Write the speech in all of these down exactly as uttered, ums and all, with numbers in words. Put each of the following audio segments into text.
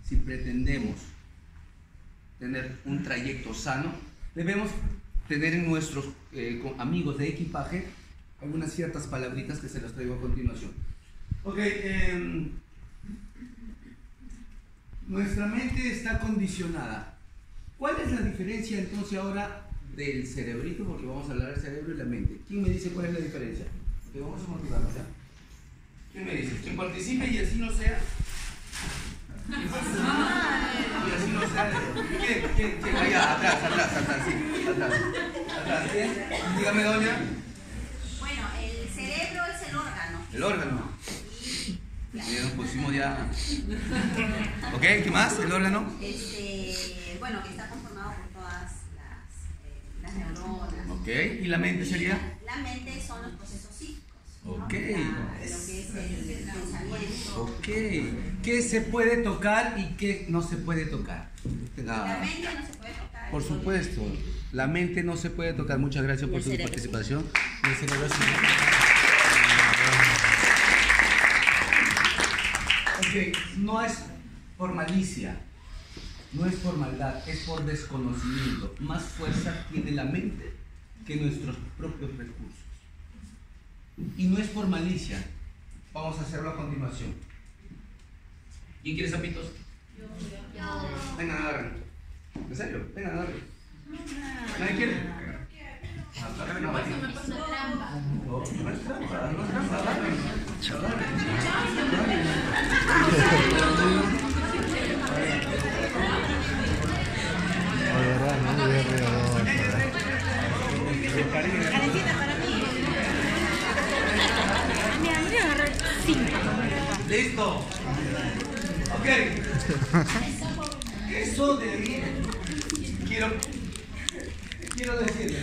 si pretendemos tener un trayecto sano, debemos tener en nuestros eh, amigos de equipaje algunas ciertas palabritas que se las traigo a continuación. Ok, eh, nuestra mente está condicionada. ¿Cuál es la diferencia entonces ahora del cerebrito? Porque vamos a hablar del cerebro y la mente. ¿Quién me dice cuál es la diferencia? Porque vamos a motivarnos, ¿ya? ¿Quién me dice? ¿Quién participe y así no sea? Y así no sea. ¿Quién? ¿Quién? ¿Quién? Allá, atrás, atrás, atrás, sí, atrás. Atrás, ¿quién? Dígame, doña. Bueno, el cerebro es el órgano. El órgano. Ya nos pusimos ya. ¿Ok? ¿Qué más? ¿El órgano? Este, bueno, que está conformado por todas las, eh, las neuronas. ¿Ok? ¿Y la mente sería? La, la mente son los procesos psíquicos. Ok. ¿No? La, lo que es el, el pensamiento. Ok. ¿Qué se puede tocar y qué no se puede tocar? La mente no se puede tocar. Por supuesto. La mente no se puede tocar. Muchas gracias por su participación. El cerebro sí. Ok, no es por malicia, no es por maldad, es por desconocimiento. Más fuerza tiene la mente que nuestros propios recursos. Y no es por malicia. Vamos a hacerlo a continuación. ¿Quién quiere zapitos? Yo. Yo. Vengan, agarren. ¿En serio? Vengan, agarren. ¿Nadie quiere? No, no, no es trampa. No es trampa, no es trampa, agarren. Carecita para mí. Mira, voy a agarrar cinco. Listo. Ok. Eso de ahí quiero, quiero decirle.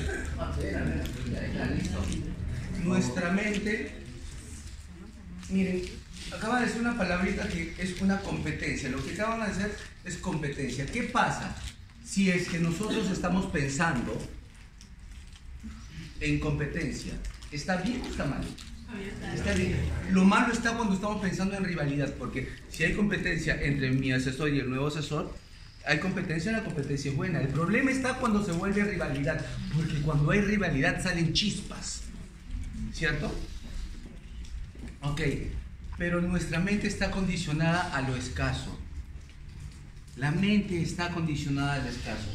Nuestra mente, miren, acaba de decir una palabrita que es una competencia. Lo que acaban de hacer es competencia. ¿Qué pasa si es que nosotros estamos pensando en competencia? ¿Está bien o está mal? Está bien. Lo malo está cuando estamos pensando en rivalidad, porque si hay competencia entre mi asesor y el nuevo asesor, hay competencia, la competencia es buena. El problema está cuando se vuelve rivalidad, porque cuando hay rivalidad salen chispas, ¿cierto? Ok, pero nuestra mente está condicionada a lo escaso. La mente está condicionada al escaso.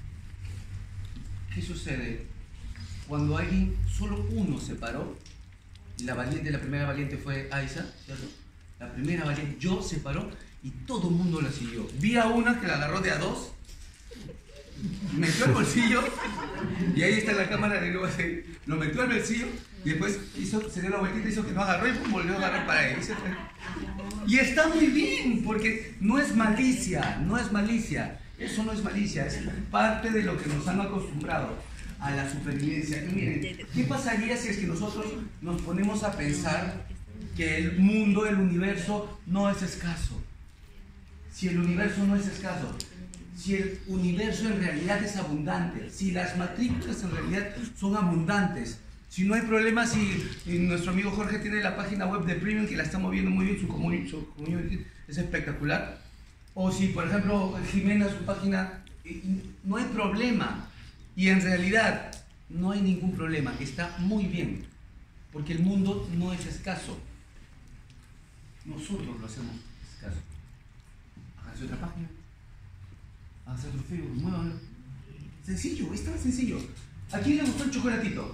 ¿Qué sucede? Cuando alguien, solo uno se paró, la valiente, la primera valiente fue Aiza, ¿cierto? La primera valiente, yo se paró y todo el mundo la siguió. Vi a una que la agarró de a dos, metió al bolsillo y ahí está la cámara de luego se lo metió al bolsillo y después hizo, se dio la vueltita, hizo que no agarró y pum, volvió a agarrar para él. Y está muy bien, porque no es malicia, no es malicia, eso no es malicia, es parte de lo que nos han acostumbrado a la supervivencia. Y miren, ¿qué pasaría si es que nosotros nos ponemos a pensar que el mundo, el universo no es escaso? Si el universo no es escaso, si el universo en realidad es abundante, si las matrículas en realidad son abundantes, si no hay problema, si nuestro amigo Jorge tiene la página web de Premium que la está moviendo muy bien, su community, su community es espectacular, o si por ejemplo Jimena, su página, no hay problema. Y en realidad no hay ningún problema, está muy bien, porque el mundo no es escaso. Nosotros lo hacemos escaso. Háganse otra página, háganse otro Facebook, muévanlo. Sencillo, es tan sencillo. ¿A quién le gustó el chocolatito?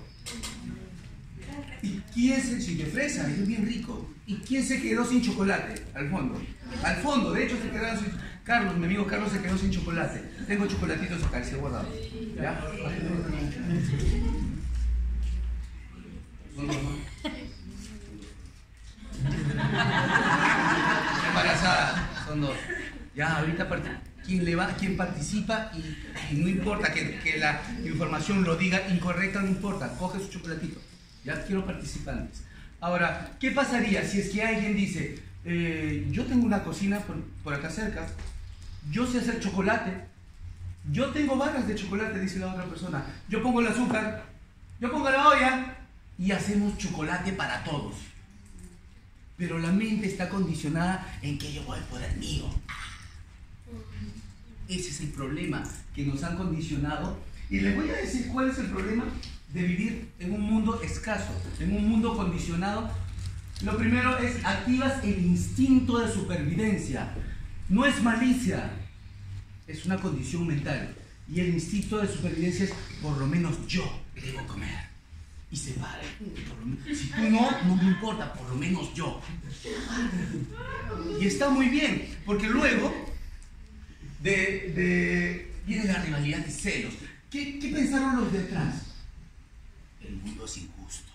¿Y quién se sí, de fresa? Es bien rico. ¿Y quién se quedó sin chocolate? Al fondo. Al fondo, de hecho se quedaron sin... Carlos, mi amigo Carlos se quedó sin chocolate. Tengo chocolatitos acá, se guardado. ¿Ya? Embarazada, son dos. Ya, ahorita quién le va, quién participa y, y no importa que, que la información lo diga incorrecta, no importa, coge su chocolatito. Ya quiero participantes. Ahora, ¿qué pasaría si es que alguien dice, eh, yo tengo una cocina por, por acá cerca, yo sé hacer chocolate, yo tengo barras de chocolate, dice la otra persona, yo pongo el azúcar, yo pongo la olla y hacemos chocolate para todos? Pero la mente está condicionada en que yo voy por el mío. Ese es el problema que nos han condicionado. Y les voy a decir cuál es el problema de vivir en un mundo escaso, en un mundo condicionado. Lo primero es, activas el instinto de supervivencia. No es malicia, es una condición mental. Y el instinto de supervivencia es, por lo menos yo debo comer. Y se para. Si tú no, no me importa, por lo menos yo. Y está muy bien, porque luego de, de, viene la rivalidad y celos. ¿Qué, ¿Qué pensaron los de atrás? El mundo es injusto.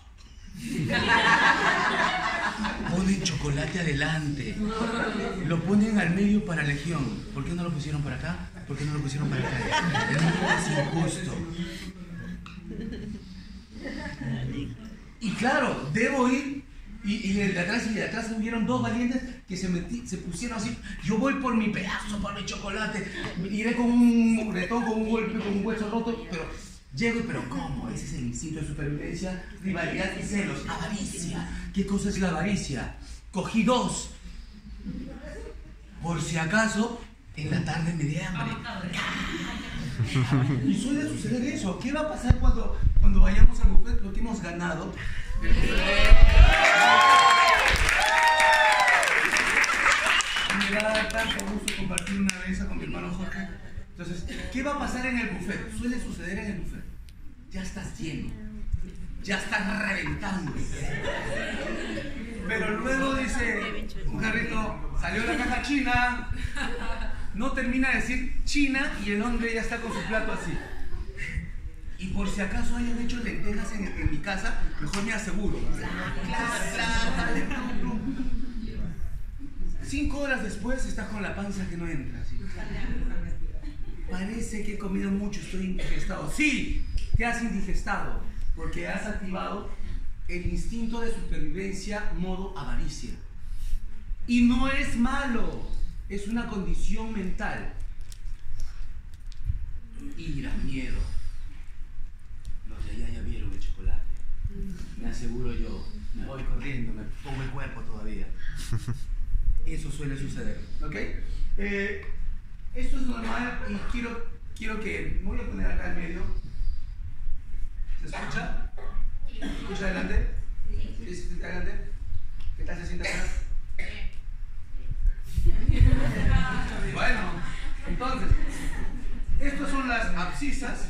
Ponen chocolate adelante, lo ponen al medio para Legión. ¿Por qué no lo pusieron para acá? ¿Por qué no lo pusieron para acá? El mundo es injusto. Y claro, debo ir. Y, y de atrás y de atrás hubieron dos valientes que se, metí, se pusieron así. Yo voy por mi pedazo, por mi chocolate. Iré con un moretón, con un golpe, con un hueso roto. Pero llego y, pero ¿cómo? Ese es el instinto de supervivencia, rivalidad y celos. Avaricia. ¿Qué cosa es la avaricia? Cogí dos. Por si acaso, en la tarde me di hambre. Y suele suceder eso. ¿Qué va a pasar cuando, cuando vayamos al buffet? Lo que hemos ganado. Me da tanto gusto compartir una mesa con mi hermano Jorge. Entonces, ¿qué va a pasar en el buffet? Suele suceder en el buffet. Ya estás lleno. Ya estás reventando. Pero luego dice un carrito, salió la caja china. No termina de decir China y el hombre ya está con su plato así. Y por si acaso hayan hecho lentejas en, en mi casa, mejor me aseguro. Cinco horas después estás con la panza que no entra. ¿Sí? Parece que he comido mucho, estoy indigestado. Sí, te has indigestado porque has activado el instinto de supervivencia modo avaricia. Y no es malo, es una condición mental. Ira, miedo. Los de allá ya vieron el chocolate. Me aseguro yo, me voy corriendo, me pongo el cuerpo todavía. Eso suele suceder, ¿ok? Eh, esto es normal y quiero, quiero que, me voy a poner acá en medio. ¿Se escucha? ¿Se escucha adelante? ¿Sí? ¿Se siente adelante? ¿Qué tal se siente atrás? Bueno, entonces, estas son las abscisas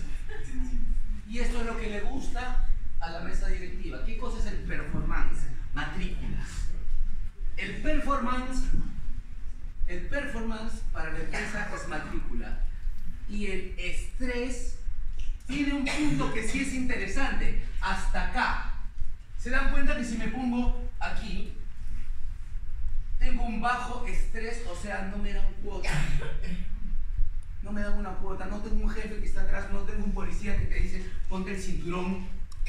y esto es lo que le gusta a la mesa directiva. ¿Qué cosa es el performance? Matrículas. El performance, el performance para la empresa es matrícula. Y el estrés tiene un punto que sí es interesante. Hasta acá. ¿Se dan cuenta que si me pongo aquí, tengo un bajo estrés? O sea, no me dan cuota. No me dan una cuota. No tengo un jefe que está atrás. No tengo un policía que te dice, ponte el cinturón.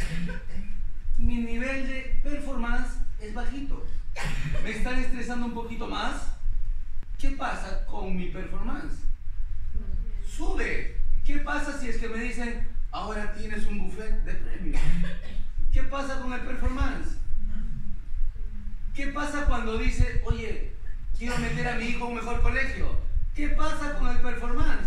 Mi nivel de performance es bajito. ¿Me están estresando un poquito más? ¿Qué pasa con mi performance? Sube. ¿Qué pasa si es que me dicen, ahora tienes un buffet de premios? ¿Qué pasa con el performance? ¿Qué pasa cuando dice, oye, quiero meter a mi hijo a un mejor colegio? ¿Qué pasa con el performance?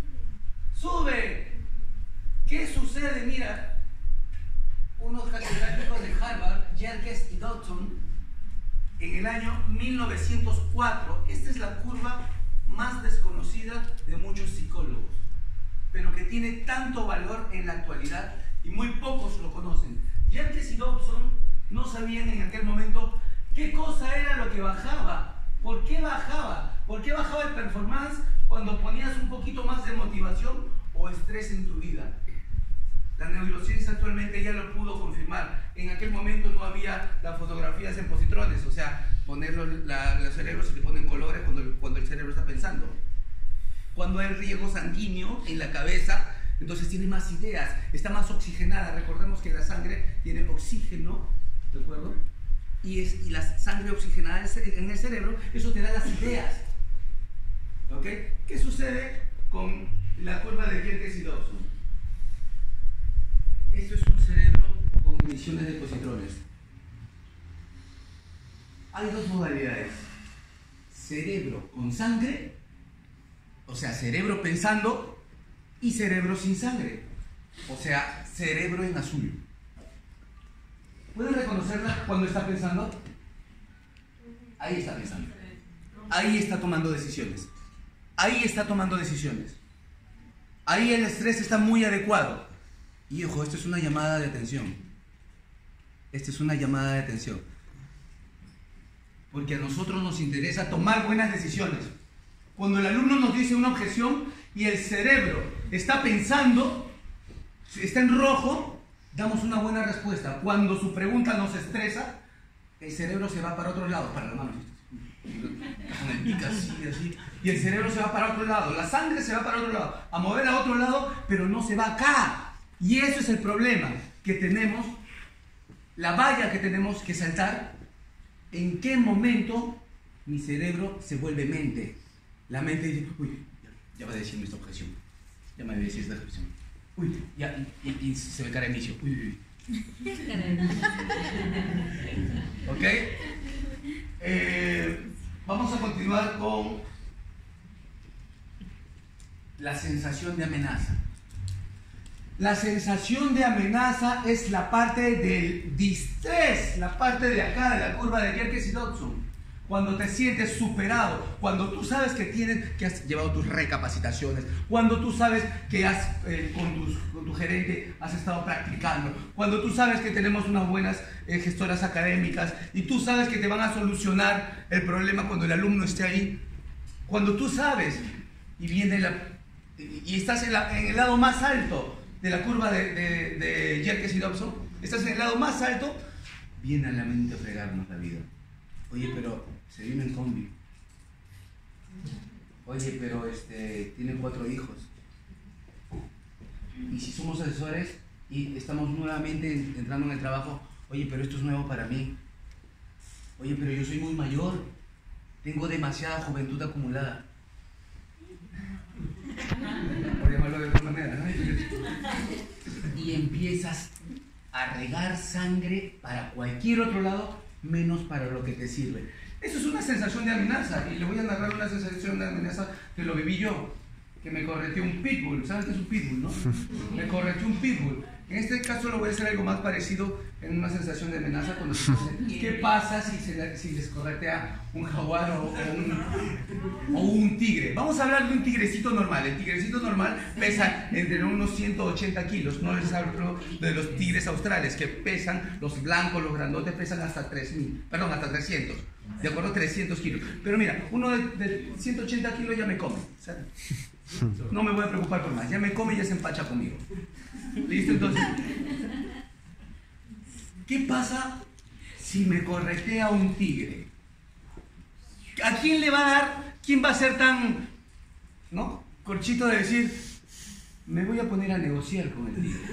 Sube. ¿Qué sucede? Mira, unos catedráticos de Harvard, Yerkes y Dodson, en el año mil novecientos cuatro, esta es la curva más desconocida de muchos psicólogos, pero que tiene tanto valor en la actualidad y muy pocos lo conocen. Yerkes y Dodson no sabían en aquel momento qué cosa era lo que bajaba, por qué bajaba, por qué bajaba el performance cuando ponías un poquito más de motivación o estrés en tu vida. La neurociencia actualmente ya lo pudo confirmar. En aquel momento no había las fotografías en positrones, o sea, poner los, la, los cerebros se le ponen colores cuando el, cuando el cerebro está pensando. Cuando hay riego sanguíneo en la cabeza, entonces tiene más ideas, está más oxigenada. Recordemos que la sangre tiene oxígeno, ¿de acuerdo? Y, es, y la sangre oxigenada en el cerebro, eso te da las ideas. ¿Ok? ¿Qué sucede con la curva de Yerkes y Dodson? Esto es un cerebro con emisiones de positrones. Hay dos modalidades: cerebro con sangre O sea, cerebro pensando y cerebro sin sangre. O sea, cerebro en azul. ¿Pueden reconocerla cuando está pensando? Ahí está pensando. Ahí está tomando decisiones. Ahí está tomando decisiones. Ahí el estrés está muy adecuado. Y ojo, esto es una llamada de atención. Esta es una llamada de atención. Porque a nosotros nos interesa tomar buenas decisiones. Cuando el alumno nos dice una objeción y el cerebro está pensando, está en rojo, damos una buena respuesta. Cuando su pregunta nos estresa, el cerebro se va para otro lado, para las manos. Con el pica así, así. Y el cerebro se va para otro lado, la sangre se va para otro lado, a mover a otro lado, pero no se va acá. Y eso es el problema que tenemos, la valla que tenemos que saltar. ¿En qué momento mi cerebro se vuelve mente? La mente dice, uy, ya, ya va a decirme esta objeción, ya me va a decir esta objeción. Uy, ya, y, y, y se ve cara de inicio. Uy, uy, uy. ¿Ok? Eh, vamos a continuar con la sensación de amenaza. La sensación de amenaza es la parte del distrés, la parte de acá, de la curva de Yerkes y Dodson. Cuando te sientes superado, cuando tú sabes que tienes, que has llevado tus recapacitaciones, cuando tú sabes que has, eh, con, tus, con tu gerente has estado practicando, cuando tú sabes que tenemos unas buenas eh, gestoras académicas y tú sabes que te van a solucionar el problema cuando el alumno esté ahí, cuando tú sabes y viene la, y estás en, la, en el lado más alto de la curva de, de, de Yerkes y Dobson, estás en el lado más alto, viene a la mente a fregarnos la vida. Oye, pero se vino en combi. Oye, pero este, tiene cuatro hijos. Y si somos asesores y estamos nuevamente entrando en el trabajo, oye, pero esto es nuevo para mí. Oye, pero yo soy muy mayor. Tengo demasiada juventud acumulada. Por llamarlo de otra manera, ¿no? Y empiezas a regar sangre para cualquier otro lado, menos para lo que te sirve. Eso es una sensación de amenaza, y le voy a narrar una sensación de amenaza que lo viví yo, que me correteó un pitbull. ¿Sabes qué es un pitbull, no? Me correteó un pitbull. En este caso lo voy a hacer algo más parecido en una sensación de amenaza cuando se dice, ¿qué pasa si, se, si les corretea un jaguar o, o, un, o un tigre? Vamos a hablar de un tigrecito normal. El tigrecito normal pesa entre unos ciento ochenta kilos. No les hablo de los tigres australes, que pesan, los blancos, los grandotes, pesan hasta tres mil, perdón, hasta trescientos. De acuerdo, trescientos kilos. Pero mira, uno de, de ciento ochenta kilos ya me come, ¿sabes? No me voy a preocupar por más. Ya me come y ya se empacha conmigo. ¿Listo? Entonces, ¿qué pasa si me corretea un tigre? ¿A quién le va a dar? ¿Quién va a ser tan, ¿no? corchito de decir, me voy a poner a negociar con el tigre?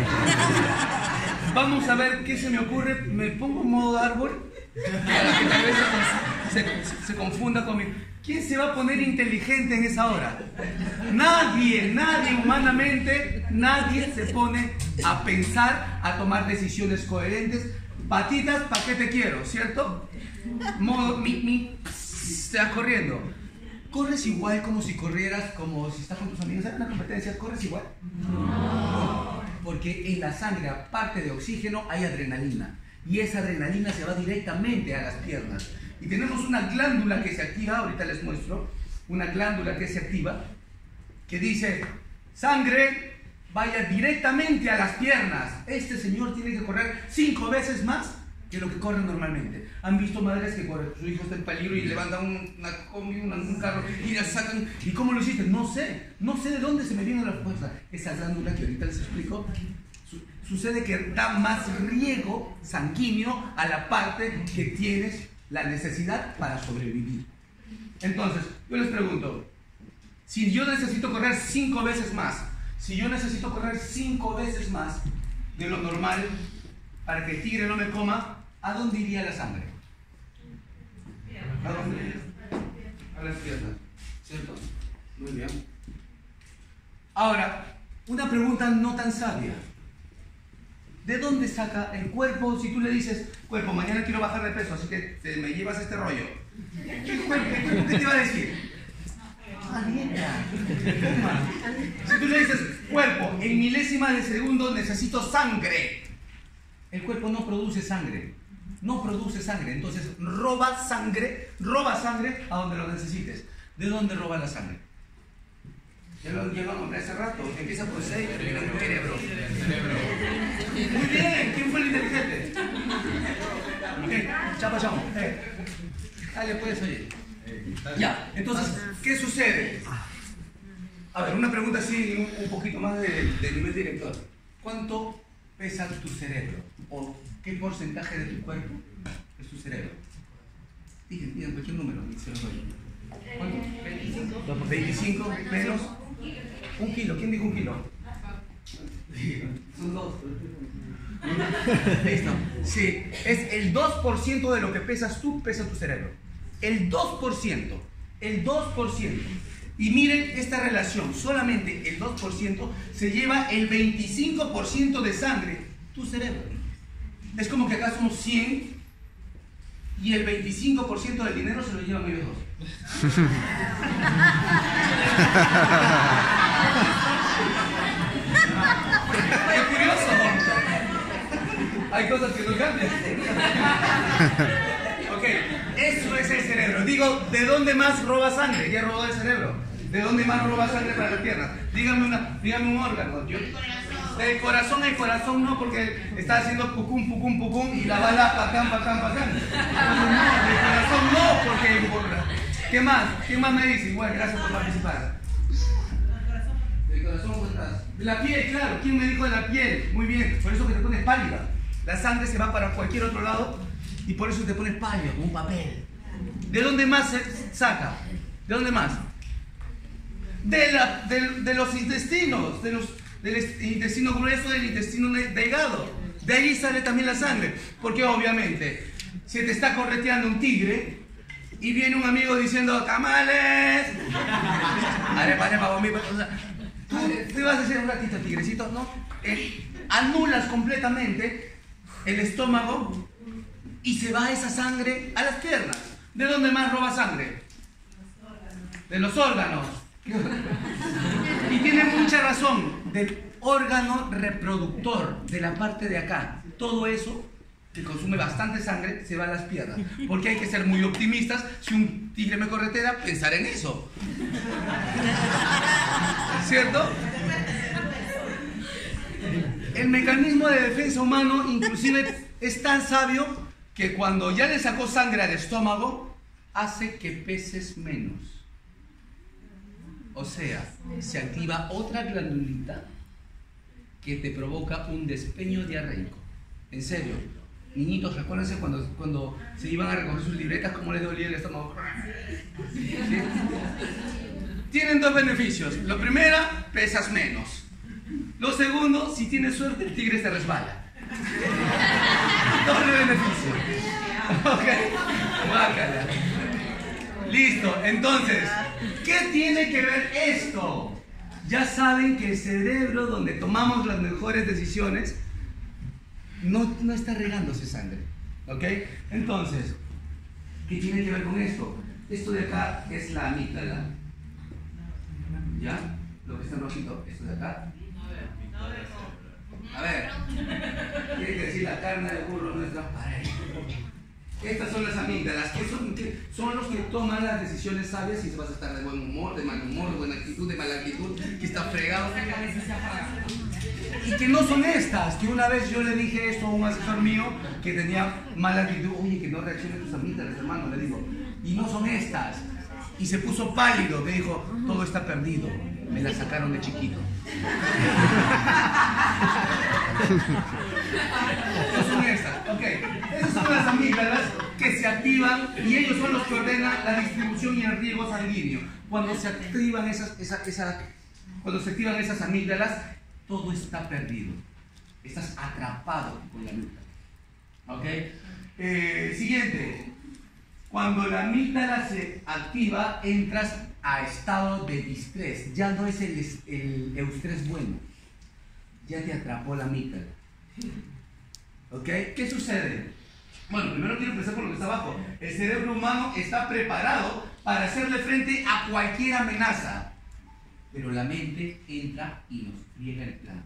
Vamos a ver qué se me ocurre. Me pongo en modo árbol para que tal vez se, se, se confunda conmigo. ¿Quién se va a poner inteligente en esa hora? Nadie, nadie humanamente, nadie se pone a pensar, a tomar decisiones coherentes. Patitas, ¿para qué te quiero? ¿Cierto? Modo, mi, mi, te vas corriendo. ¿Corres igual como si corrieras, como si estás con tus amigos en una competencia? ¿Corres igual? No. Porque en la sangre, aparte de oxígeno, hay adrenalina. Y esa adrenalina se va directamente a las piernas. Y tenemos una glándula que se activa, ahorita les muestro, una glándula que se activa, que dice, sangre, vaya directamente a las piernas. Este señor tiene que correr cinco veces más que lo que corre normalmente. ¿Han visto madres que corren, su hijo está en peligro y levantan un, una combi, una, un carro y la sacan? ¿Y cómo lo hiciste? No sé, no sé de dónde se me viene la fuerza. Esa glándula que ahorita les explico, su, sucede que da más riego sanguíneo a la parte que tienes la necesidad para sobrevivir. Entonces, yo les pregunto, si yo necesito correr cinco veces más, si yo necesito correr cinco veces más de lo normal para que el tigre no me coma, ¿a dónde iría la sangre? ¿A dónde iría? A las piernas, ¿cierto? Muy bien. Ahora, una pregunta no tan sabia. ¿De dónde saca el cuerpo? Si tú le dices, cuerpo, mañana quiero bajar de peso, así que te, me llevas este rollo. ¿Qué cuerpo, ¿Qué cuerpo qué te va a decir? Ah, dieta. Si tú le dices, cuerpo, en milésimas de segundo necesito sangre, el cuerpo no produce sangre, no produce sangre, entonces roba sangre, roba sangre a donde lo necesites. ¿De dónde roba la sangre? Ya lo, ya lo nombré hace rato, empieza por seis, termina en cerebro. Muy bien, ¿quién fue el inteligente? Okay. Chapa, chapa. Eh. Dale, puedes oír. Ya, entonces, ¿qué sucede? A ver, una pregunta así, un, un poquito más de, de nivel director. ¿Cuánto pesa tu cerebro? ¿O qué porcentaje de tu cuerpo es tu cerebro? Digan, digan cualquier número, se los doy. ¿Cuánto? veinticinco. veinticinco menos un kilo. ¿Quién dijo un kilo? Son dos. Listo. Sí, es el dos por ciento de lo que pesas tú, pesa tu cerebro. El dos por ciento. El dos por ciento. Y miren esta relación. Solamente el dos por ciento se lleva el veinticinco por ciento de sangre. Tu cerebro. Es como que acá somos cien y el veinticinco por ciento del dinero se lo llevan ellos dos. ¡Qué curioso! Hay cosas que no cambian. Ok, eso es el cerebro. Digo, ¿de dónde más roba sangre? Ya robó el cerebro. ¿De dónde más roba sangre para la pierna? Dígame, una, dígame un órgano. Yo, del corazón, el corazón no, porque está haciendo pucum, pucum, pucum y la bala pacán, pacán, pacán. No, del corazón no, porque... ¿Qué más? ¿Qué más me dice? Igual, gracias por participar. ¿Del corazón cómo estás? De la piel, claro. ¿Quién me dijo de la piel? Muy bien, por eso que te pones pálida. La sangre se va para cualquier otro lado y por eso te pones pálido, como un papel. ¿De dónde más se saca? ¿De dónde más? De, la, de, de los intestinos, de los, del intestino grueso, del intestino delgado. De ahí sale también la sangre. Porque obviamente, si te está correteando un tigre y viene un amigo diciendo ¡tamales! Arepa, arepa, bombi, o sea, tú te vas a decir un ratito, tigrecito, ¿no? Eh, anulas completamente el estómago y se va esa sangre a las piernas. ¿De dónde más roba sangre? De los órganos. Y tiene mucha razón, del órgano reproductor, de la parte de acá. Todo eso, que consume bastante sangre, se va a las piernas. Porque hay que ser muy optimistas. Si un tigre me corretea, pensar en eso. ¿Cierto? El mecanismo de defensa humano inclusive es tan sabio que cuando ya le sacó sangre al estómago, hace que peses menos. O sea, se activa otra glandulita que te provoca un despeño diarreico. En serio, niñitos, recuérdense cuando, cuando se iban a recoger sus libretas, cómo les dolía el estómago. ¿Sí? Tienen dos beneficios. Lo primero, pesas menos. Lo segundo, si tienes suerte, el tigre se resbala. Doble beneficio. Ok, bácala. Listo, entonces, ¿qué tiene que ver esto? Ya saben que el cerebro donde tomamos las mejores decisiones no, no está regándose sangre. ¿Ok? Entonces, ¿qué tiene que ver con esto? Esto de acá es la amígdala. ¿Ya? Lo que está en rojito, esto de acá. A ver, tiene que decir la carne de burro no es transparente. Estas son las amígdalas, que son, que son los que toman las decisiones sabias si vas a estar de buen humor, de mal humor, de buena actitud, de mala actitud, que está fregado. Y que no son estas, que una vez yo le dije esto a un asesor mío que tenía mala actitud, oye, que no reaccionen tus amígdalas, hermano, le digo, y no son estas. Y se puso pálido, me dijo, todo está perdido, me la sacaron de chiquito. No son estas, ok. Esas son las amígdalas que se activan y ellos son los que ordenan la distribución y el riego sanguíneo. Cuando se activan esas, esa, esa, cuando se activan esas amígdalas, todo está perdido. Estás atrapado con la amígdala. ¿Ok? Eh, siguiente. Cuando la amígdala se activa, entras a estado de distrés. Ya no es el, el eustrés bueno. Ya te atrapó la amígdala. ¿Ok? ¿Qué sucede? Bueno, primero quiero empezar por lo que está abajo. El cerebro humano está preparado para hacerle frente a cualquier amenaza. pero la mente entra y nos friega el plan.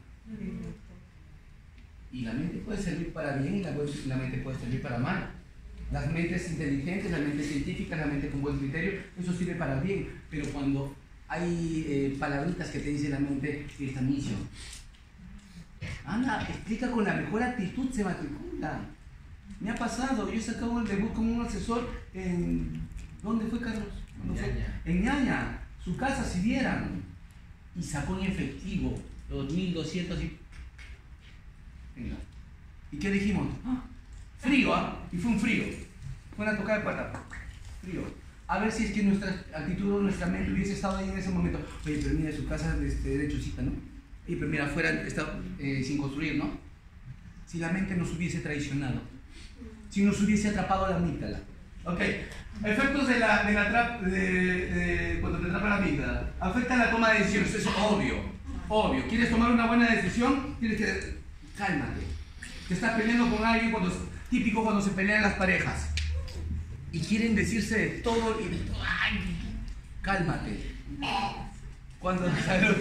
Y la mente puede servir para bien y la, la mente puede servir para mal. Las mentes inteligentes, las mentes científicas, la mente con buen criterio, eso sirve para bien. Pero cuando hay eh, palabritas que te dice la mente, esta misión, anda, explica con la mejor actitud, se matricula. Me ha pasado, yo he sacado el debut como un asesor en... ¿Dónde fue, Carlos? ¿Dónde fue? En Ñaña, su casa, si vieran. Y sacó en efectivo dos mil doscientos y... Venga. ¿Y qué dijimos? ¡Ah! Frío, ¿ah? ¿eh? Y fue un frío. Fue una tocada de puerta. Frío. A ver si es que nuestra actitud o nuestra mente hubiese estado ahí en ese momento. Oye, pero mira, su casa este, derechocita, ¿no? Oye, pero mira, afuera está eh, sin construir, ¿no? Si la mente nos hubiese traicionado. Si nos hubiese atrapado la amígdala. Ok. Efectos de la, de la trap, de, de, cuando te atrapa la amígdala. Afecta la toma de decisiones. Eso es obvio. Obvio. ¿Quieres tomar una buena decisión? Tienes que... Cálmate. Te estás peleando con alguien cuando... Típico cuando se pelean las parejas. Y quieren decirse de todo y... ¡Ay! Cálmate. Cuando... cuando,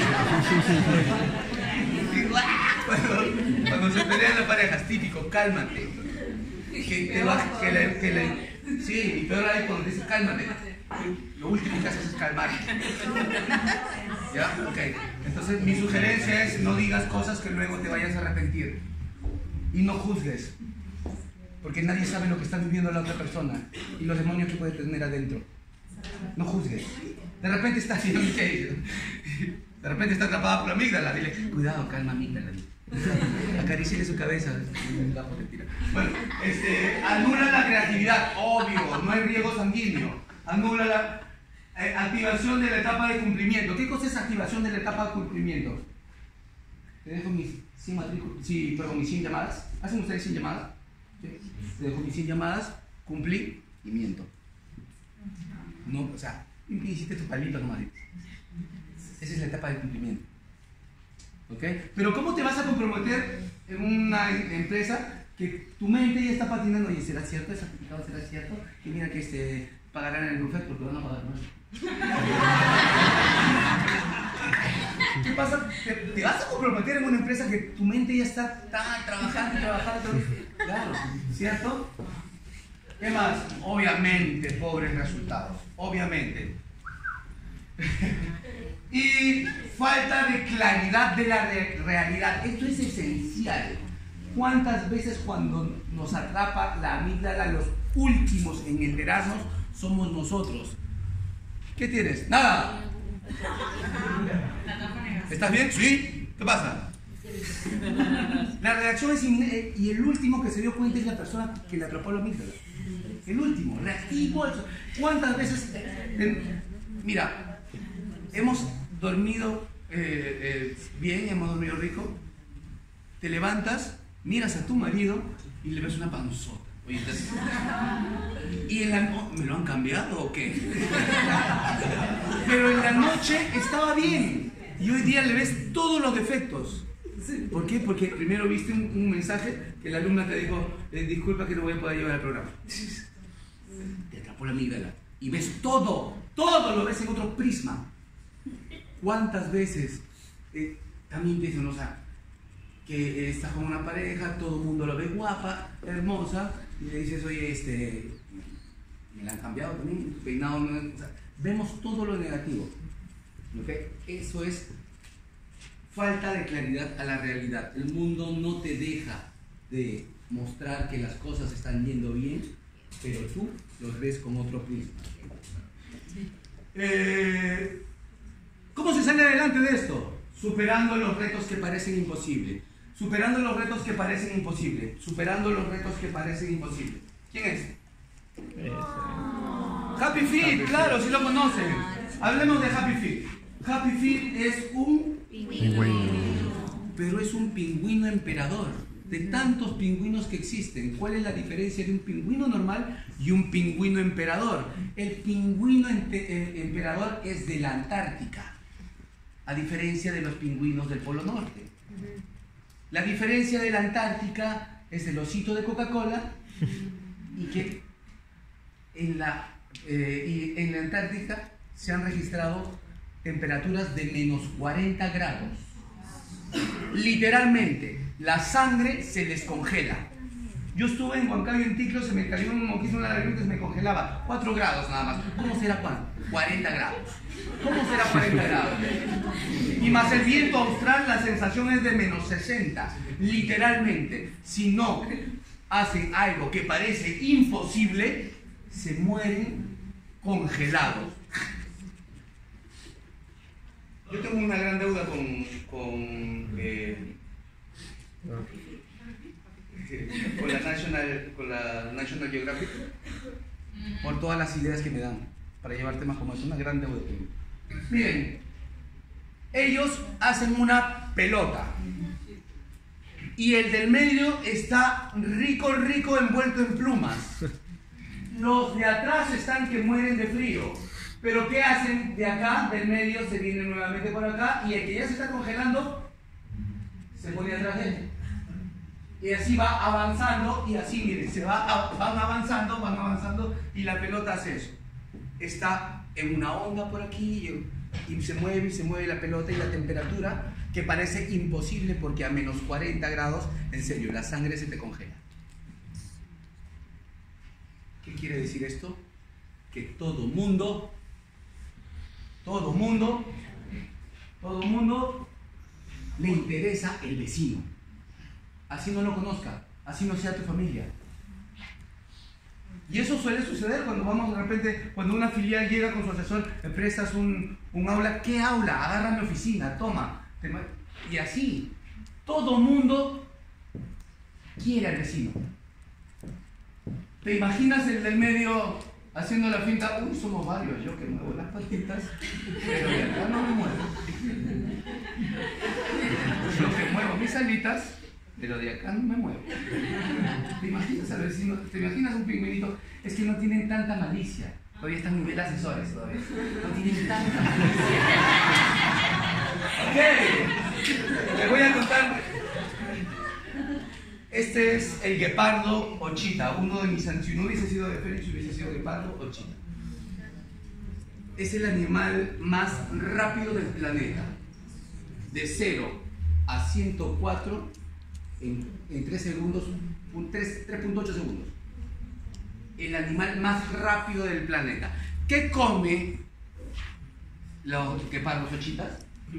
cuando se pelean las parejas, típico, cálmate. Que te vas... Que le, que le, sí, y peor ahí cuando dices cálmate. Lo último que haces es calmar. ¿Ya? Ok. Entonces mi sugerencia es no digas cosas que luego te vayas a arrepentir. Y no juzgues. Porque nadie sabe lo que está viviendo la otra persona y los demonios que puede tener adentro. No juzgues. De repente está haciendo ¿qué? De repente está atrapada por la amígdala. Dile, cuidado, calma amígdala. Acariciale su cabeza. Bueno, este, anula la creatividad, obvio, no hay riego sanguíneo. Anula la eh, activación de la etapa de cumplimiento. ¿Qué cosa es activación de la etapa de cumplimiento? Te dejo mis cien matrículas, sí, perdón, mis cien llamadas. ¿Hacen ustedes cien llamadas? ¿Sí? Te dejo mis cien llamadas, cumplí y miento. No, o sea, hiciste tu palito nomás. Esa es la etapa de cumplimiento. ¿Ok? Pero ¿cómo te vas a comprometer en una empresa que tu mente ya está patinando? Oye, ¿será cierto? ¿El certificado será cierto? Y mira que este, pagarán en el buffet porque van a pagar más. ¿Qué pasa? ¿Te, ¿Te vas a comprometer en una empresa que tu mente ya está tan trabajando y trabajando? Claro, ¿cierto? ¿Qué más? Obviamente, pobres resultados. Obviamente. Y falta de claridad de la re realidad. Esto es esencial. ¿Cuántas veces cuando nos atrapa la amígdala, los últimos en enterarnos somos nosotros? ¿Qué tienes? Nada. ¿Estás bien? ¿Sí? ¿Qué pasa? La reacción es inmediata y el último que se dio cuenta es la persona que le atrapó la amígdala. El último, reactivo. ¿Cuántas veces? Eh, mira, hemos dormido eh, eh, bien, hemos dormido rico. Te levantas, miras a tu marido y le ves una panzota. Oye, entonces, ¿y en la no me lo han cambiado o qué? Pero en la noche estaba bien y hoy día le ves todos los defectos. ¿Por qué? Porque primero viste un, un mensaje que la alumna te dijo, eh, disculpa que no voy a poder llevar al programa. Te atrapó la amígdala y ves todo, todo lo ves en otro prisma. ¿Cuántas veces eh, también dicen, o sea, que eh, estás con una pareja, todo el mundo lo ve guapa, hermosa, y le dices, oye, este, me la han cambiado también, tu peinado no es... O sea, vemos todo lo negativo. ¿Okay? Eso es falta de claridad a la realidad. El mundo no te deja de mostrar que las cosas están yendo bien, pero tú los ves con otro prisma. Eh, ¿Cómo se sale adelante de esto? Superando los retos que parecen imposibles. Superando los retos que parecen imposibles. Superando los retos que parecen imposibles. ¿Quién es? Oh. Happy Feet, claro, si lo conocen. Hablemos de Happy Feet. Happy Feet es un pingüino. Pero es un pingüino emperador. De tantos pingüinos que existen, ¿cuál es la diferencia de un pingüino normal y un pingüino emperador? El pingüino emperador es de la Antártica, a diferencia de los pingüinos del Polo Norte. La diferencia de la Antártica es el osito de Coca-Cola y que en la, eh, y en la Antártica se han registrado temperaturas de menos cuarenta grados. Literalmente, la sangre se descongela. Yo estuve en Huancayo, en Ticlo, se me cayó un mosquito en la garganta y se me congelaba. cuatro grados nada más. ¿Cómo será cuánto? cuarenta grados. ¿Cómo será cuarenta grados? Y más el viento austral, la sensación es de menos sesenta. Literalmente, si no hacen algo que parece imposible, se mueren congelados. Yo tengo una gran deuda con, con, eh, con, la National, con la National Geographic por todas las ideas que me dan para llevar temas como eso. Una gran deuda. Miren, ellos hacen una pelota y el del medio está rico, rico envuelto en plumas. Los de atrás están que mueren de frío. Pero ¿qué hacen? De acá, del medio, se vienen nuevamente por acá y el que ya se está congelando se pone atrás de él. Y así va avanzando y así, miren, se va, van avanzando, van avanzando y la pelota hace eso. Está en una onda por aquí y, y se mueve y se mueve la pelota y la temperatura que parece imposible porque a menos cuarenta grados, en serio, la sangre se te congela. ¿Qué quiere decir esto? Que todo mundo, todo mundo, todo mundo le interesa el vecino. Así no lo conozca, así no sea tu familia. Y eso suele suceder cuando vamos de repente, cuando una filial llega con su asesor, le prestas un, un aula. ¿Qué aula? Agarra mi oficina, toma. Y así, todo mundo quiere al vecino. ¿Te imaginas el del medio haciendo la finta? Uy, somos varios, yo que muevo las patitas, pero de acá no me muevo. Yo que muevo mis alitas, pero de acá no me muevo. ¿Te imaginas al vecino? ¿Te imaginas un pingüinito? Es que no tienen tanta malicia. Todavía están en nivel asesores todavía. No tienen tanta malicia. Ok. Les voy a contar. Este es el guepardo o chita. Uno de mis ancestros, si no hubiese sido de Félix, hubiese sido guepardo o chita. Es el animal más rápido del planeta. De cero a ciento cuatro en, en tres segundos, tres punto ocho segundos. El animal más rápido del planeta. ¿Qué come los guepardos o chitas?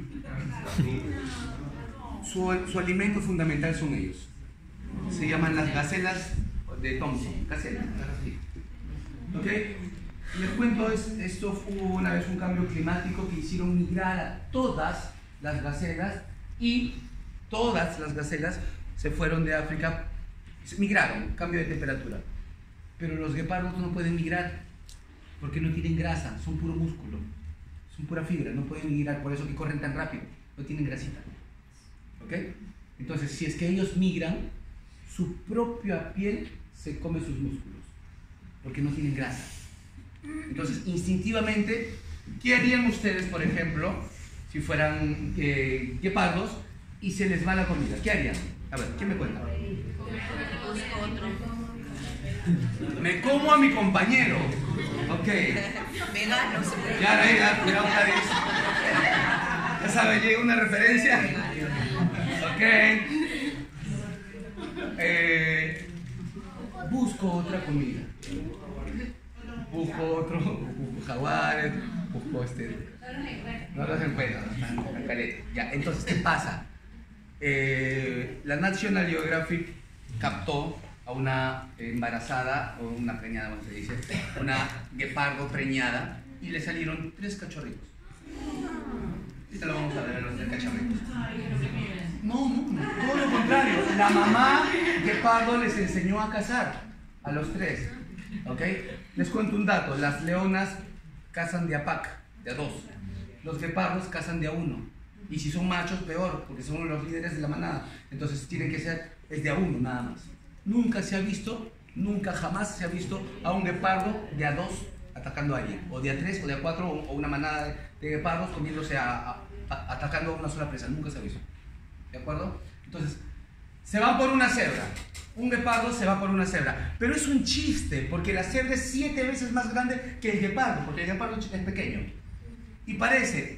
Su, su alimento fundamental son ellos. Se llaman las gacelas de Thompson. Gacelas. ¿Ok? Les cuento, es, esto hubo una vez un cambio climático que hicieron migrar a todas las gacelas y todas las gacelas se fueron de África, migraron, cambio de temperatura. Pero los guepardos no pueden migrar porque no tienen grasa, son puro músculo, son pura fibra, no pueden migrar, por eso que corren tan rápido, no tienen grasita. ¿Ok? Entonces, si es que ellos migran, su propia piel se come sus músculos, porque no tienen grasa. Entonces, instintivamente, ¿qué harían ustedes, por ejemplo, si fueran eh, guepardos y se les va la comida? ¿Qué harían? A ver, ¿quién me cuenta? Me como a mi compañero. Ok. Vegano. Ya, ya, cuidado, Clarice. Ya sabes, llega una referencia. Ok. Eh, busco otra comida. Busco otro, busco jaguares, busco este. No los encuentro, están caleta. Ya, entonces, ¿qué pasa? Eh, la National Geographic captó a una embarazada, o una preñada, como se dice, una guepardo preñada, y le salieron tres cachorritos. Ahorita lo vamos a ver a los tres cachorritos. No, no, no, todo lo contrario. La mamá guepardo les enseñó a cazar a los tres. ¿Ok? Les cuento un dato. Las leonas cazan de a pack, de a dos. Los guepardos cazan de a uno. Y si son machos, peor, porque son los líderes de la manada. Entonces tienen que ser, es de a uno nada más. Nunca se ha visto, nunca jamás se ha visto a un guepardo de a dos atacando a alguien. O de a tres, o de a cuatro, o una manada de, de guepardos comiéndose a, a, a, atacando a una sola presa. Nunca se ha visto. ¿De acuerdo? Entonces, se van por una cebra. Un guepardo se va por una cebra. Pero es un chiste, porque la cebra es siete veces más grande que el guepardo, porque el guepardo es pequeño. Y parece,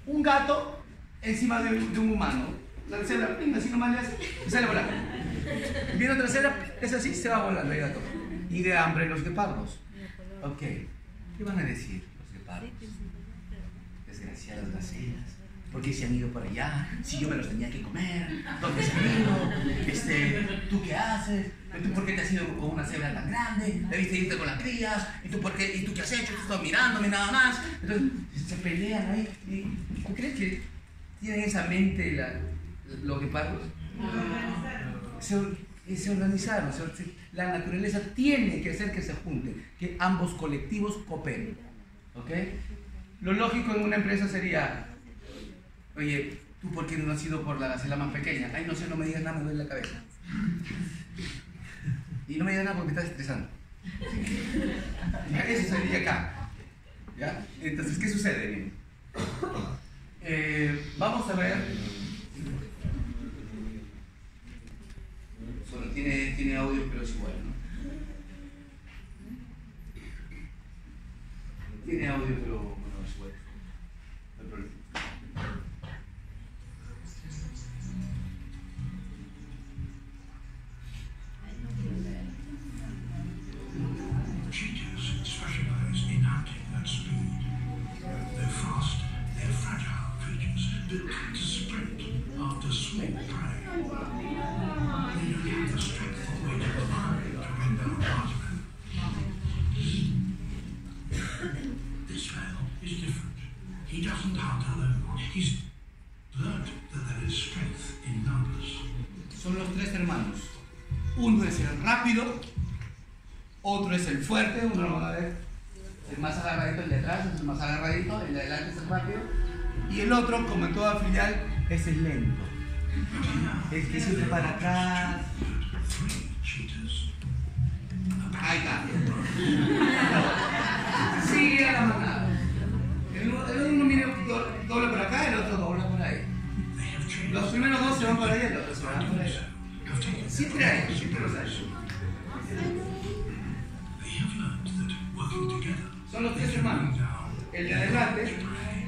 un gato encima de, de un humano. La cebra, venga, así nomás le hace y sale volando. Viene otra cebra, es así, se va volando el gato. Y de hambre los guepardos. Ok, ¿qué van a decir los guepardos? Desgraciadas gacelas. ¿Por qué se han ido por allá? Si yo me los tenía que comer. ¿Dónde se han ido? Este, ¿tú qué haces? ¿Tú por qué te has ido con una cebra tan grande? Debiste irte con las crías. ¿Y tú, por qué? ¿Y tú qué has hecho? Tú estás mirándome nada más. Entonces se pelean ahí. ¿Y tú crees que tienen esa mente la, los guepardos? Se, se organizaron. Se, la naturaleza tiene que hacer que se junten, que ambos colectivos cooperen. ¿Ok? Lo lógico en una empresa sería: oye, ¿tú por qué no has ido por la gacela más pequeña? Ay, no sé, no me digas nada, me duele la cabeza. Y no me digas nada porque me estás estresando. ¿Ya? Eso sería acá. ¿Ya? Entonces, ¿qué sucede? Bien. Eh, vamos a ver. Solo tiene, tiene audio, pero es igual, ¿no? Tiene audio, pero bueno, es igual. No hay problema. Cheetahs specialize in hunting at speed. They're fast, they're fragile creatures built to sprint after small prey. They don't have the strength or weight of the mind to bend down large men. This male is different. He doesn't hunt alone. He's learned that there is strength in numbers. Son los tres hermanos. Uno es el rápido, otro es el fuerte, uno lo va a ver, el más agarradito, el de atrás es el más agarradito, el de adelante es el rápido, y el otro, como en toda filial, es el lento, el que siempre para atrás. Ahí está. Sigue a la manada. El uno, el uno mira doble por acá, el otro doble por ahí. Los primeros dos se van para allá, los otros se van para allá. Siempre hay, siempre los hay. Son los tres hermanos. El de adelante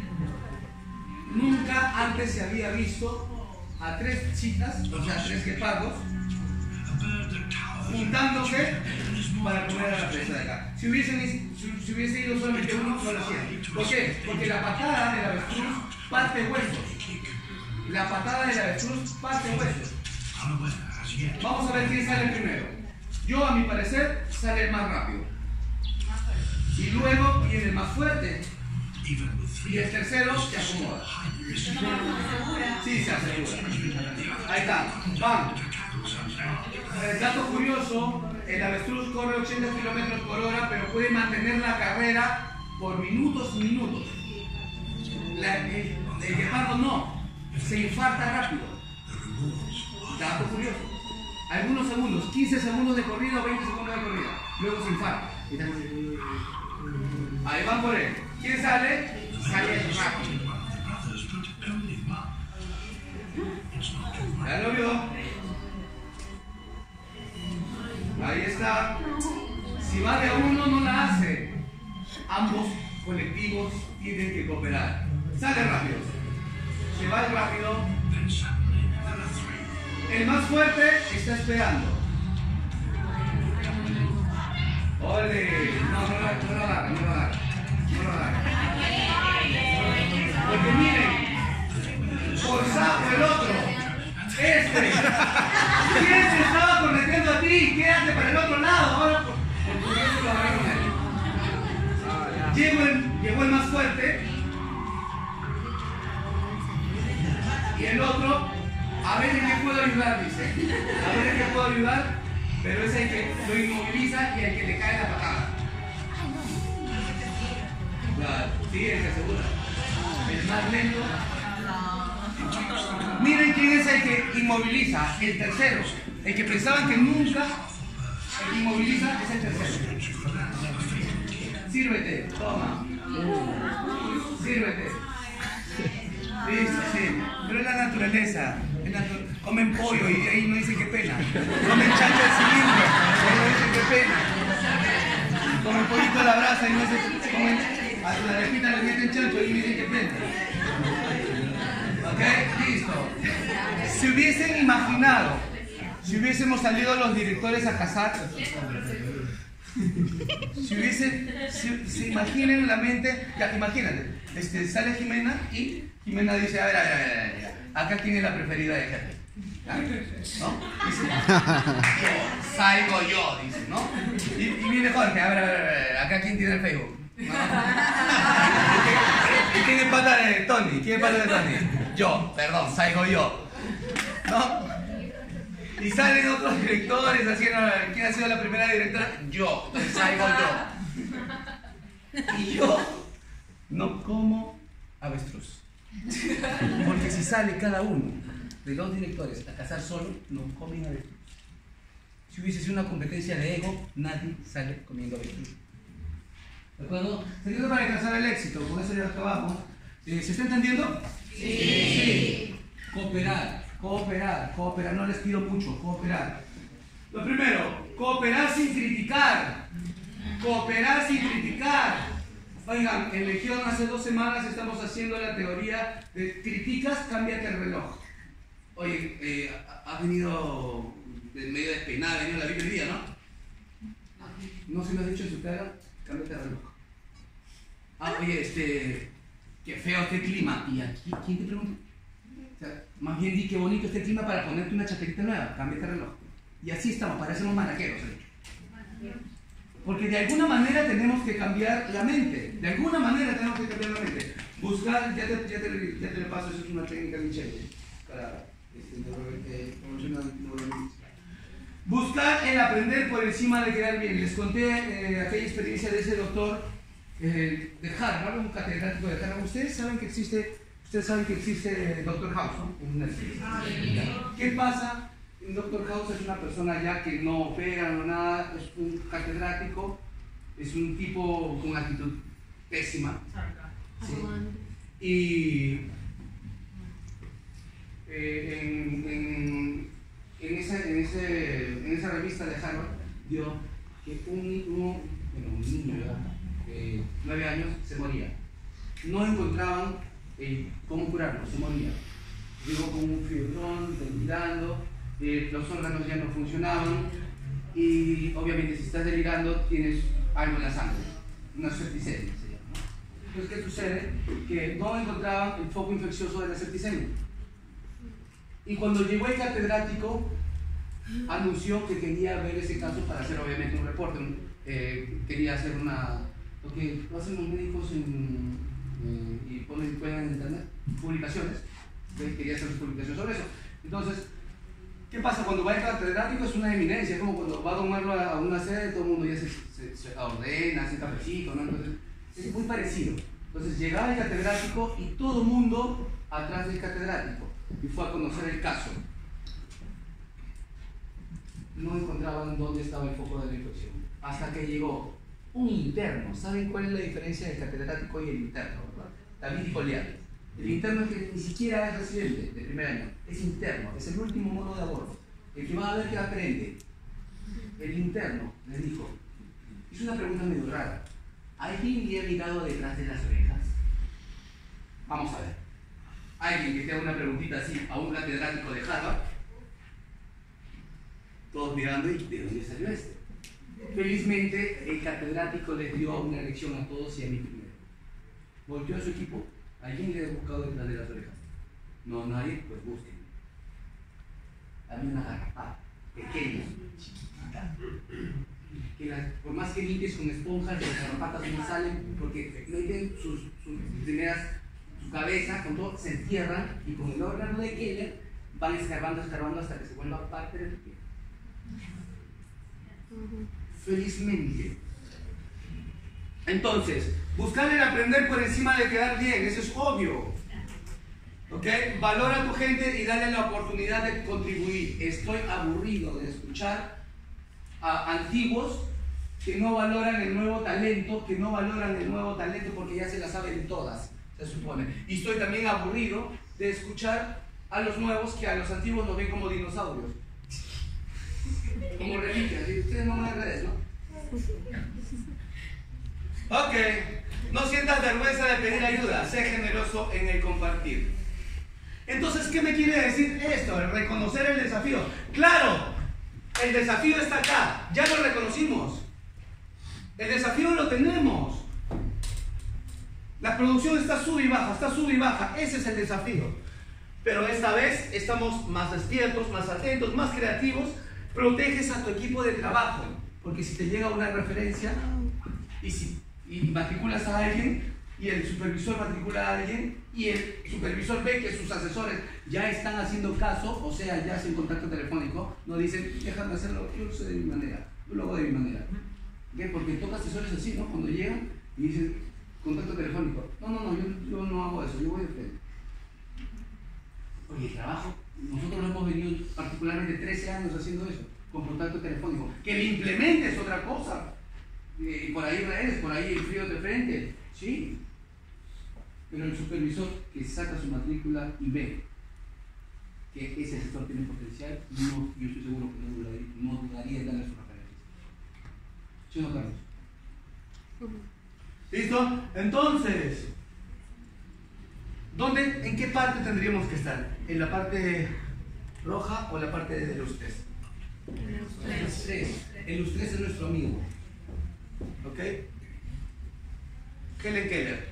nunca antes se había visto a tres chicas, o sea, tres guepardos, juntándose para comer a la presa de acá. Si hubiesen, si, si hubiese ido solamente uno, no lo hacían. ¿Por qué? Porque la patada del avestruz parte huesos. La patada del avestruz parte huesos. Vamos a ver quién sale primero. Yo, a mi parecer, sale el más rápido. Y luego viene el más fuerte. Y el tercero se acomoda. Sí, se asegura. Ahí está. Van. El dato curioso, el avestruz corre ochenta kilómetros por hora, pero puede mantener la carrera por minutos y minutos. La, el, el guepardo no. Se infarta rápido. Dato curioso. Algunos segundos, quince segundos de corrida o veinte segundos de corrida. Luego se infarta. Ahí van por él. ¿Quién sale? Sale rápido. ¿Ya lo vio? Ahí está. Si va de a uno, no la hace. Ambos colectivos tienen que cooperar. Sale rápido. Se va el rápido. El más fuerte está esperando. ¡Ole! No, no, no, no lo agarra, no lo agarra. No lo agarra. Porque miren, por sapo el otro. Este. ¿Quién se estaba corriendo a ti? Quédate para el otro lado. Ahora por, por eso lo agarraron a él. Llegó el, llegó el más fuerte. Y el otro, a ver en qué puedo ayudar, dice. A ver en qué puedo ayudar. Pero es el que lo inmoviliza y el que le cae la patada. Claro, sí, el que asegura. El más lento. Miren quién es el que inmoviliza, el tercero. El que pensaban que nunca, el que inmoviliza es el tercero. Sírvete, toma. Sírvete. Listo, sí. Pero es la naturaleza. Es natu- Comen pollo y de ahí no dicen qué pena. Comen chancho de cilindro y no dicen qué pena. Comen pollito a la brasa y no dicen. Comen a la arepita le meten chancho y no dicen qué pena. si hubiesen imaginado, si hubiésemos salido los directores a cazar, si hubiesen, si, si imaginen en la mente, ya, imagínate, este, sale Jimena y Jimena dice, a ver, a ver, a ver, a ver, acá quién es la preferida de jefe, ¿no? Dice, yo, salgo yo, dice, ¿no? Y, y viene Jorge, a ver, a ver, a ver, acá quién tiene el Facebook, ¿no? ¿Y quién es pata de Tony? ¿Quién es pata de Tony? Yo, perdón, salgo yo, ¿no? Y salen otros directores haciendo, ¿quién ha sido la primera directora? Yo, entonces salgo yo. Y yo no como avestruz. Porque si sale cada uno de los directores a cazar solo, no comen avestruz. Si hubiese sido una competencia de ego, nadie sale comiendo avestruz. ¿De acuerdo? Secreto para alcanzar el éxito, con eso ya acabamos. ¿Se está entendiendo? Sí. Sí. Cooperar. Cooperar, cooperar, no les pido mucho, cooperar. Lo primero, cooperar sin criticar. Cooperar sin criticar. Oigan, en Legión hace dos semanas estamos haciendo la teoría de criticas, cámbiate el reloj. Oye, eh, has venido de medio despeinada, ha venido la Biblia el día, ¿no? ¿No se lo has dicho en su cara? Cámbiate el reloj. Ah, oye, este, qué feo este clima. ¿Y aquí quién te pregunta? O sea, más bien di qué bonito este clima para ponerte una chaquetita nueva, cámbiate el reloj. Y así estamos, parecemos maraqueros. ¿eh? Porque de alguna manera tenemos que cambiar la mente. De alguna manera tenemos que cambiar la mente. Buscar, ya te, ya te, ya te lo paso, eso es una técnica bien chévere. Para este, buscar el aprender por encima de quedar bien. Les conté eh, aquella experiencia de ese doctor eh, de Harvard, un catedrático de Harvard. Ustedes saben que existe... Ustedes saben que existe doctor House, ¿no? En Netflix. ¿Qué pasa? doctor House es una persona ya que no opera, no nada, es un catedrático, es un tipo con actitud pésima. ¿Sí? Y eh, en, en, en, esa, en, ese, en esa revista de Harvard dio que un, uno, bueno, un niño de nueve años se moría. No encontraban eh, cómo curarlo, se moría. Llegó con un fibrón, delirando, eh, los órganos ya no funcionaban y obviamente si estás delirando tienes algo en la sangre, una septicemia se llama, ¿no? Entonces, ¿qué sucede? Que no encontraban el foco infeccioso de la septicemia. Y cuando llegó el catedrático, anunció que quería ver ese caso para hacer obviamente un reporte, un, eh, quería hacer una, lo que hacen los médicos en, eh, y ponen, pueden en internet, publicaciones. Quería hacer publicaciones sobre eso. Entonces, ¿qué pasa? Cuando va el catedrático es una eminencia, es como cuando va a tomarlo a una sede, todo el mundo ya se, se, se ordena, hace cafecito, ¿no? Entonces, es muy parecido. Entonces, llegaba el catedrático y todo el mundo atrás del catedrático y fue a conocer el caso. No encontraban dónde estaba el foco de la infección. Hasta que llegó un interno. ¿Saben cuál es la diferencia del catedrático y el interno, verdad? David y Goliat. El interno es que ni siquiera es residente de primer año, es interno, es el último modo de aborto, el que va a ver que aprende. El interno le dijo, hizo una pregunta medio rara, ¿alguien le ha mirado detrás de las orejas? Vamos a ver, alguien que te haga una preguntita así a un catedrático de Harvard, todos mirando, ¿y de dónde salió este? Felizmente el catedrático les dio una lección a todos y a mí primero. Volteó a su equipo. ¿Alguien le ha buscado detrás de las orejas? No, nadie, pues busquen. Había una garrapata, pequeña, chiquitita. Que la, por más que limpies con esponjas, las garrapatas no salen porque meten sus, sus primeras, su cabeza, con todo, se entierran y con el órgano de Keller van escarbando, escarbando hasta que se vuelva parte de tu piel. Felizmente. Entonces, buscar el aprender por encima de quedar bien, eso es obvio. ¿Ok? Valora a tu gente y dale la oportunidad de contribuir. Estoy aburrido de escuchar a antiguos que no valoran el nuevo talento, que no valoran el nuevo talento porque ya se la saben todas, se supone. Y estoy también aburrido de escuchar a los nuevos que a los antiguos los ven como dinosaurios. Como reliquias, ¿sí? Ustedes no me dan redes, ¿no? Ok, no sientas vergüenza de pedir ayuda, sé generoso en el compartir. Entonces, ¿qué me quiere decir esto? El reconocer el desafío. Claro, el desafío está acá, ya lo reconocimos. El desafío lo tenemos. La producción está sub y baja, está sub y baja, ese es el desafío. Pero esta vez estamos más despiertos, más atentos, más creativos. Proteges a tu equipo de trabajo, porque si te llega una referencia y, si, y matriculas a alguien y el supervisor matricula a alguien y el supervisor ve que sus asesores ya están haciendo caso, o sea, ya hacen contacto telefónico, no dicen, déjame hacerlo, yo lo sé de mi manera, yo lo hago de mi manera. ¿Qué? Porque toca asesores así, ¿no? Cuando llegan y dicen, contacto telefónico, no, no, no, yo, yo no hago eso, yo voy de frente. Oye, el trabajo, nosotros lo hemos venido particularmente trece años haciendo eso, con contacto telefónico. Que le implementes otra cosa. Y por ahí redes, por ahí el frío de frente, sí. Pero el supervisor que saca su matrícula y ve que ese asesor tiene potencial, no, yo estoy seguro que no dudaría, no dudaría en darle su referencia. ¿Sí o no, Carlos? ¿Listo? Entonces, ¿dónde, en qué parte tendríamos que estar? ¿En la parte roja o la parte de los tres? El estrés. El estrés es nuestro amigo. ¿Ok? Helen Keller.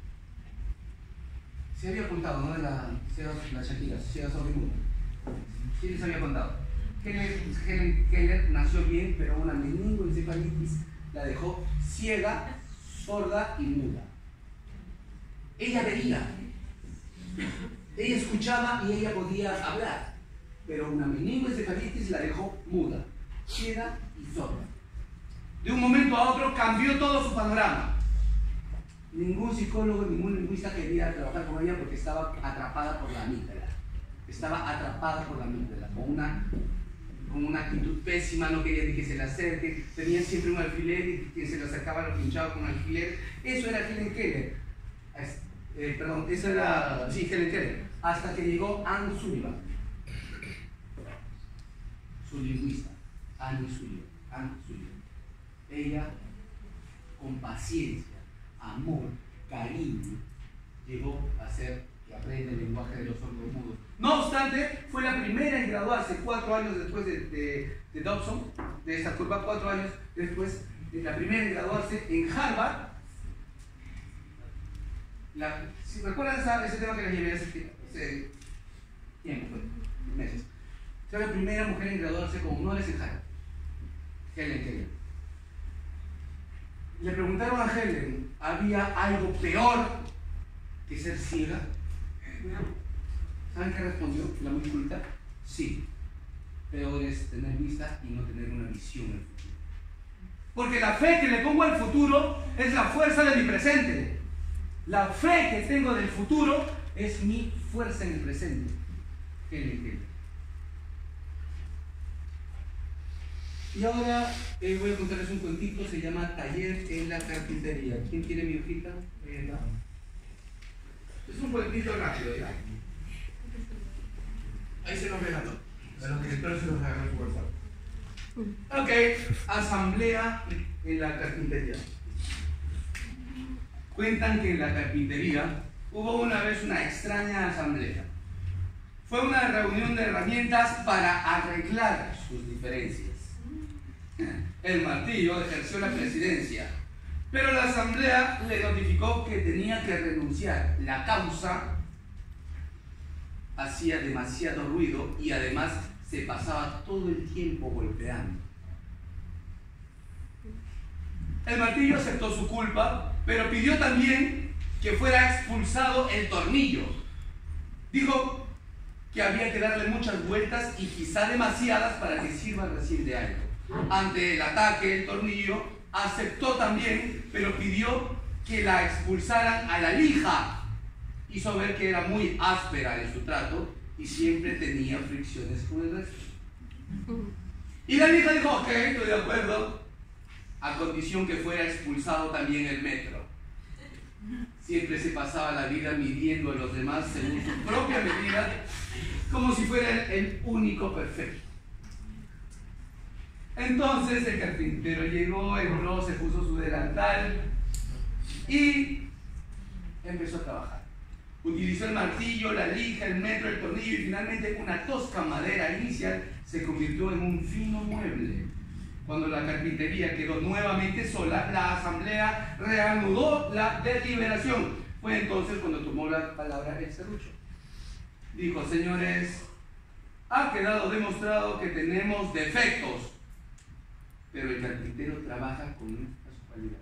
Se había contado, ¿no? De la, la Shakira, ciega sordomuda. ¿Quién les había contado? Helen, Helen Keller nació bien, pero una meningoencefalitis la dejó ciega, sorda y muda. Ella veía, ella escuchaba y ella podía hablar, pero una meningoencefalitis la dejó muda, ciega y sorda. De un momento a otro cambió todo su panorama. Ningún psicólogo, ningún lingüista quería trabajar con ella porque estaba atrapada por la amígdala. Estaba atrapada por la amígdala, con una, con una actitud pésima, no quería ni que se le acerque, tenía siempre un alfiler y quien se le acercaba lo pinchaba con alfiler. Eso era Helen Keller. Eh, perdón, esa era, sí, Helen Keller. Hasta que llegó Anne Sullivan, su lingüista, Anne Sullivan. Anne Sullivan. Ella, con paciencia, amor, cariño, llegó a ser que aprende el lenguaje de los sordomudos. No obstante, fue la primera en graduarse cuatro años después de, de, de Dobson, de esta curva, cuatro años después, de la primera en graduarse en Harvard. La, si recuerdan esa, ese tema que les llevé hace, hace tiempo, fue, meses. Fue la primera mujer en graduarse con honores en Harvard, Helen Keller. Le preguntaron a Helen, ¿había algo peor que ser ciega? ¿Saben qué respondió la muy culta? Sí, peor es tener vista y no tener una visión del futuro. Porque la fe que le pongo al futuro es la fuerza de mi presente. La fe que tengo del futuro es mi fuerza en el presente. Helen Keller. Y ahora eh, voy a contarles un cuentito, se llama Taller en la Carpintería. ¿Quién tiene mi hojita? Eh, no. Es un cuentito rápido, ¿ya? Ahí se los regaló. A los directores se los regaló su WhatsApp. Ok, asamblea en la carpintería. Cuentan que en la carpintería hubo una vez una extraña asamblea. Fue una reunión de herramientas para arreglar sus diferencias. El martillo ejerció la presidencia, pero la asamblea le notificó que tenía que renunciar. La causa hacía demasiado ruido y además se pasaba todo el tiempo golpeando. El martillo aceptó su culpa, pero pidió también que fuera expulsado el tornillo. Dijo que había que darle muchas vueltas y quizá demasiadas para que sirva recién de algo. Ante el ataque, el tornillo aceptó también, pero pidió que la expulsaran a la lija. Hizo ver que era muy áspera en su trato y siempre tenía fricciones con el resto. Y la lija dijo, ok, estoy de acuerdo, a condición que fuera expulsado también el metro. Siempre se pasaba la vida midiendo a los demás según su propia medida, como si fuera el único perfecto. Entonces el carpintero llegó, entró, se puso su delantal y empezó a trabajar. Utilizó el martillo, la lija, el metro, el tornillo y finalmente una tosca madera inicial se convirtió en un fino mueble. Cuando la carpintería quedó nuevamente sola, la asamblea reanudó la deliberación. Fue entonces cuando tomó la palabra el serrucho. Dijo: señores, ha quedado demostrado que tenemos defectos, pero el carpintero trabaja con nuestras cualidades.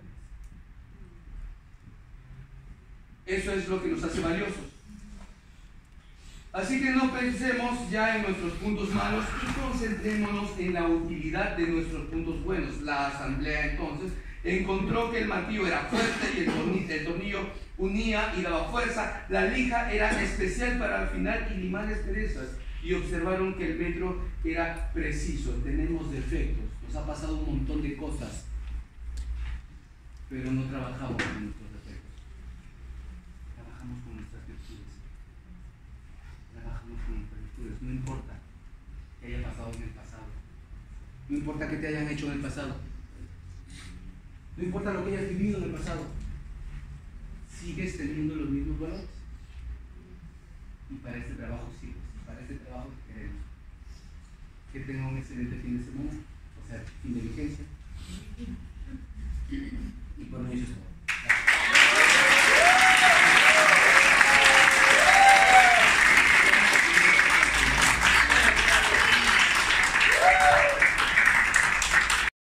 Eso es lo que nos hace valiosos. Así que no pensemos ya en nuestros puntos malos y concentrémonos en la utilidad de nuestros puntos buenos. La asamblea entonces encontró que el martillo era fuerte y el tornillo, el tornillo unía y daba fuerza. La lija era especial para afinar y limar asperezas. Y observaron que el metro era preciso. Tenemos defectos, nos ha pasado un montón de cosas, pero no trabajamos con nuestros defectos. Trabajamos con nuestras virtudes. Trabajamos con nuestras virtudes. No importa que haya pasado en el pasado. No importa que te hayan hecho en el pasado. No importa lo que hayas vivido en el pasado. Sigues teniendo los mismos valores. Y para este trabajo sigues. Para este trabajo que queremos. Que tenga un excelente fin de semana. O sea, fin de vigencia. Y por ello